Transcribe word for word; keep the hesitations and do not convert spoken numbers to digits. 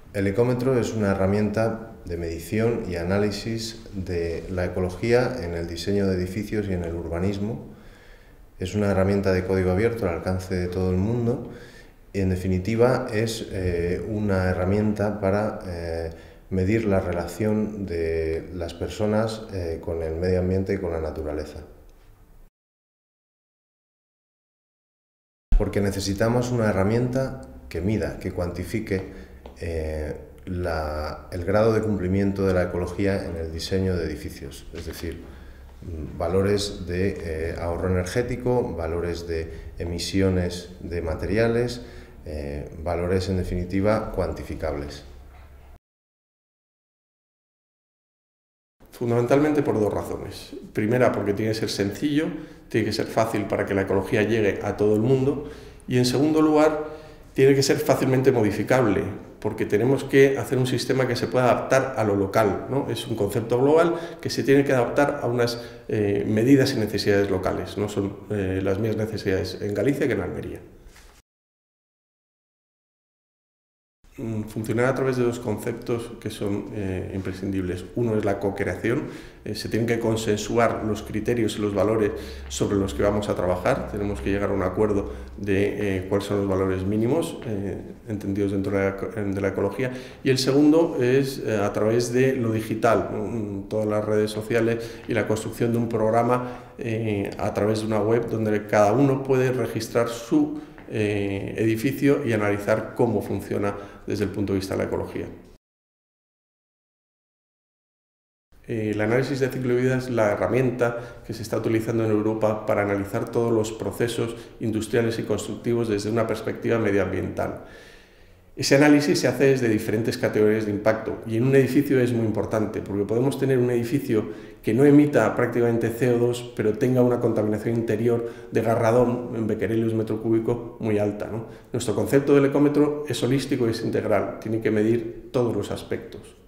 El ecómetro es una herramienta de medición y análisis de la ecología en el diseño de edificios y en el urbanismo. Es una herramienta de código abierto al alcance de todo el mundo y, en definitiva, es eh, una herramienta para eh, medir la relación de las personas eh, con el medio ambiente y con la naturaleza. Porque necesitamos una herramienta que mida, que cuantifique eh, la, el grado de cumplimiento de la ecología en el diseño de edificios, es decir, valores de eh, ahorro energético, valores de emisiones de materiales, eh, valores en definitiva cuantificables. Fundamentalmente por dos razones. Primera, porque tiene que ser sencillo, tiene que ser fácil para que la ecología llegue a todo el mundo, y en segundo lugar, tiene que ser fácilmente modificable, porque tenemos que hacer un sistema que se pueda adaptar a lo local, ¿no? Es un concepto global que se tiene que adaptar a unas eh, medidas y necesidades locales, no son eh, las mismas necesidades en Galicia que en Almería. Funcionar a través de dos conceptos que son eh, imprescindibles. Uno es la co-creación, eh, se tienen que consensuar los criterios y los valores sobre los que vamos a trabajar, tenemos que llegar a un acuerdo de eh, cuáles son los valores mínimos eh, entendidos dentro de la, de la ecología, y el segundo es eh, a través de lo digital, ¿no? Todas las redes sociales y la construcción de un programa eh, a través de una web donde cada uno puede registrar su Eh, edificio y analizar cómo funciona desde el punto de vista de la ecología. Eh, el análisis de ciclo de vida es la herramienta que se está utilizando en Europa para analizar todos los procesos industriales y constructivos desde una perspectiva medioambiental. Ese análisis se hace desde diferentes categorías de impacto, y en un edificio es muy importante porque podemos tener un edificio que no emita prácticamente C O dos, pero tenga una contaminación interior de garradón en becquerelios metro cúbico muy alta, ¿no? Nuestro concepto del ecómetro es holístico y es integral, tiene que medir todos los aspectos.